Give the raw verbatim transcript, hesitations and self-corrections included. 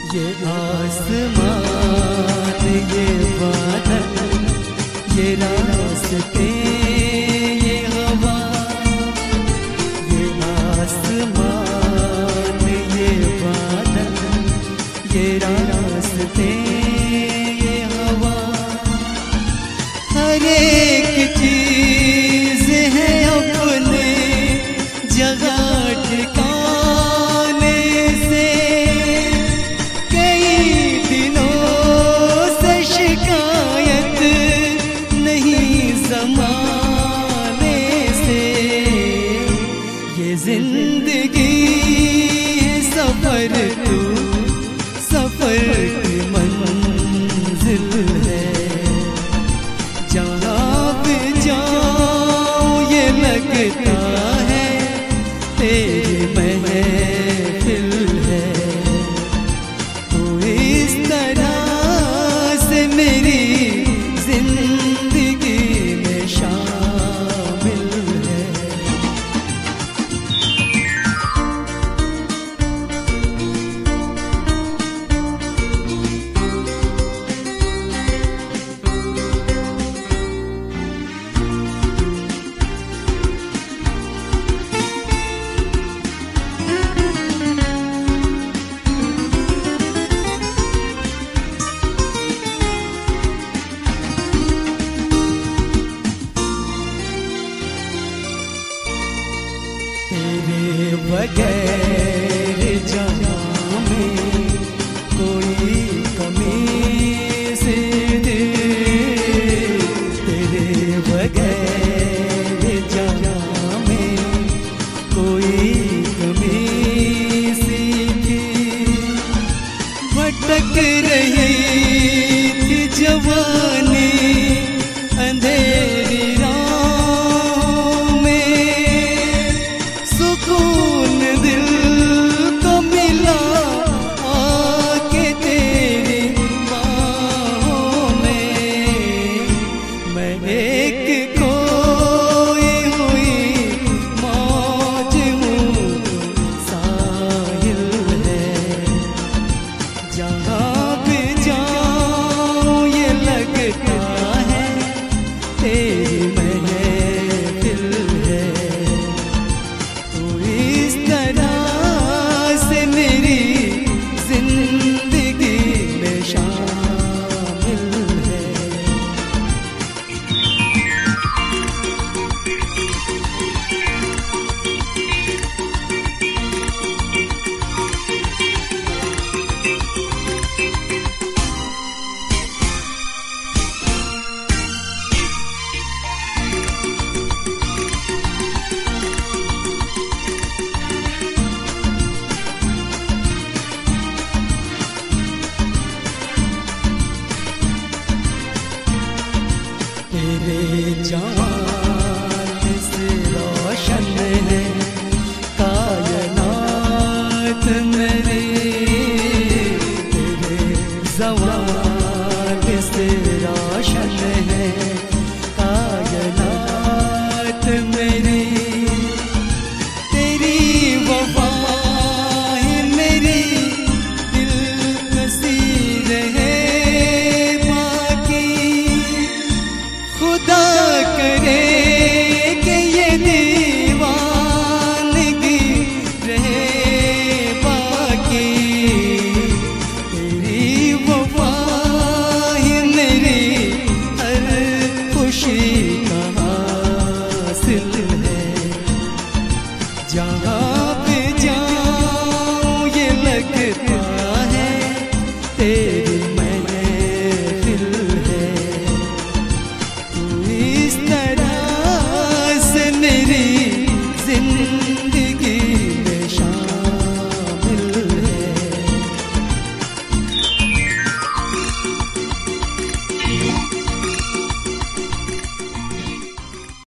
ये आसमान ये बादल ये रास्ते ये हवा, ये आसमान ये बादल ये रास्ते ये हवा, हर एक चीज है अपने जगह ठिकाने से। कई दिनों से शिकायत नहीं ज़माने से। ये जिंदगी है सफर, तू सफर की मंजिल है। जहाँ भी जाऊँ ये लगता है तेरी महफिल है। तू इस तरह से मेरी जिंदगी में शामिल है। तेरे बगैर जहाँ में कोई कमी से दे, तेरे बगैर जहाँ में कोई कमी सी थी। भटक रही थी जवानी अंधेरी राहों में, सुकून दिल को मिला आके तेरी बाहों में। मैं एक खोई हुई मौज हूँ, साहिल है। जहाँ भी जाऊँ ये लगता है तेरी महफिल है। तू इस तरह से मेरी जिंदगी में शामिल है। तेरे जमाल से रोशन है कायनात मेरे,